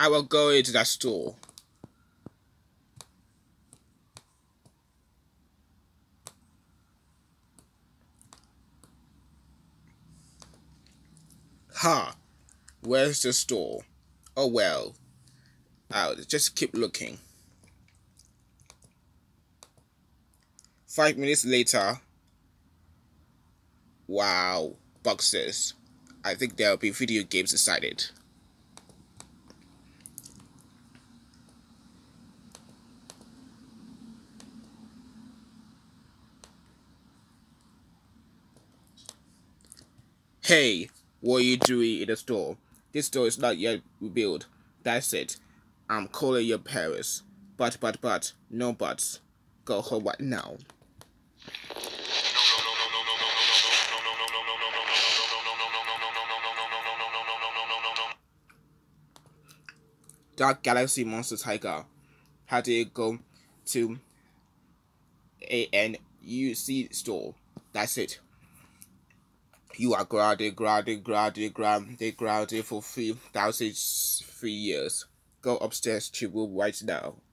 I will go into that store. Ha! Where's the store? Oh well. I'll just keep looking. 5 minutes later. Wow. Boxes. I think there'll be video games inside it. Hey, what are you doing in the store? This store is not yet rebuilt. That's it. I'm calling your parents. But, no buts. Go home right now. Dark Galaxy Monster Tiger. How do you go to ANUC store? That's it. You are grounded for 3,003 years. Go upstairs to room right now.